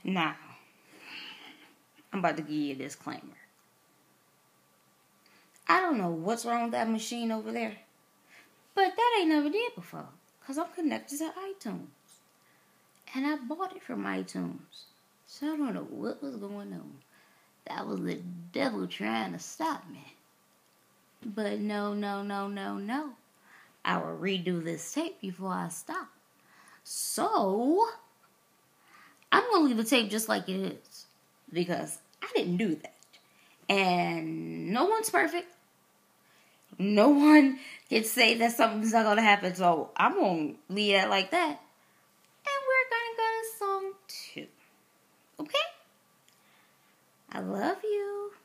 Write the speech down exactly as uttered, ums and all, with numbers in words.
Now, I'm about to give you a disclaimer. I don't know what's wrong with that machine over there, but that ain't never did before, because I'm connected to iTunes. And I bought it from iTunes. So I don't know what was going on. That was the devil trying to stop me. But no, no, no, no, no. I will redo this tape before I stop. So, I'm going to leave the tape just like it is. Because I didn't do that. And no one's perfect. No one can say that something's not going to happen. So, I'm going to leave that like that. And we're going to go to song two. Okay? I love you.